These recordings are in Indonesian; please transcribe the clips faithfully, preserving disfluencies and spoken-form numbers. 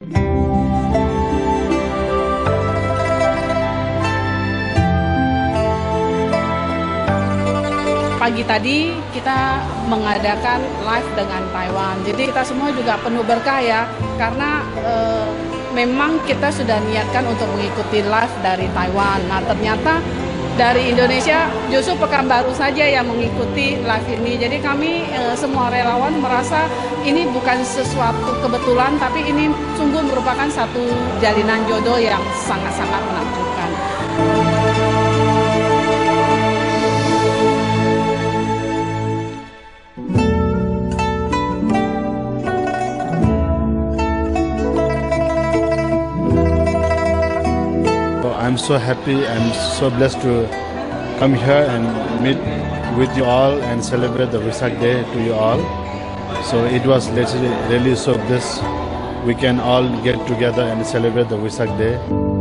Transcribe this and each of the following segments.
Pagi tadi kita mengadakan live dengan Taiwan, jadi kita semua juga penuh berkah ya, karena e, memang kita sudah niatkan untuk mengikuti live dari Taiwan. Nah ternyata dari Indonesia justru Pekanbaru saja yang mengikuti live ini, jadi kami e, semua relawan merasa ini bukan sesuatu kebetulan, tapi ini sungguh merupakan satu jalinan jodoh yang sangat-sangat menakjubkan. I'm so happy, I'm so blessed to come here and meet with you all and celebrate the Vesak Day to you all. So it was literally really so blessed we can all get together and celebrate the Vesak Day.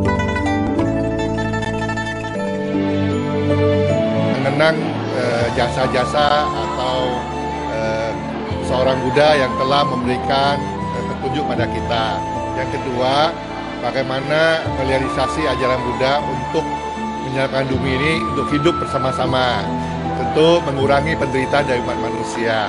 Mengenang jasa-jasa uh, atau uh, seorang Buddha yang telah memberikan uh, petunjuk pada kita. Yang kedua, bagaimana merealisasi ajaran Buddha untuk menyelamatkan bumi ini untuk hidup bersama-sama, tentu mengurangi penderitaan dari umat manusia.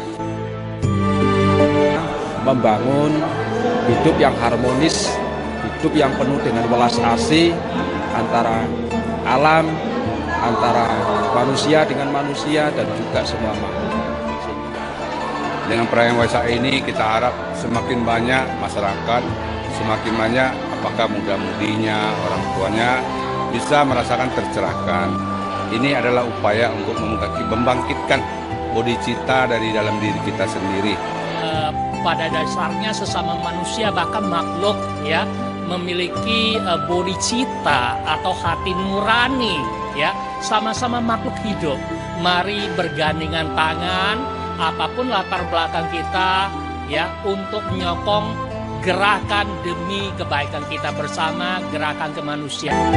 Membangun hidup yang harmonis, hidup yang penuh dengan welas asih antara alam, antara manusia dengan manusia dan juga semua makhluk. Dengan perayaan Waisak ini kita harap semakin banyak masyarakat, semakin banyak apakah muda-mudinya, orang tuanya bisa merasakan tercerahkan. Ini adalah upaya untuk membangkitkan bodhicitta dari dalam diri kita sendiri. Uh, pada dasarnya sesama manusia bahkan makhluk ya memiliki uh, bodhicitta atau hati nurani ya, sama-sama makhluk hidup. Mari bergandengan tangan apapun latar belakang kita ya untuk menyokong gerakan demi kebaikan kita bersama, gerakan kemanusiaan.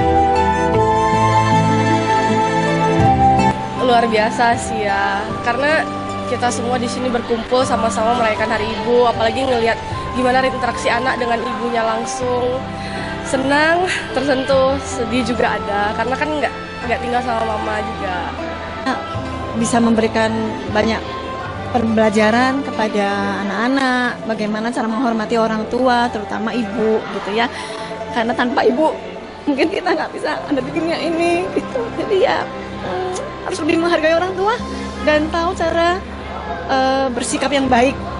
Luar biasa sih ya, karena kita semua di sini berkumpul sama-sama merayakan Hari Ibu, apalagi ngelihat gimana interaksi anak dengan ibunya langsung. Senang, tersentuh, sedih juga ada, karena kan nggak nggak tinggal sama mama juga. Bisa memberikan banyak pembelajaran kepada anak-anak, bagaimana cara menghormati orang tua, terutama ibu gitu ya. Karena tanpa ibu mungkin kita nggak bisa ada di dunia ini gitu. Jadi ya hmm, harus lebih menghargai orang tua dan tahu cara uh, bersikap yang baik.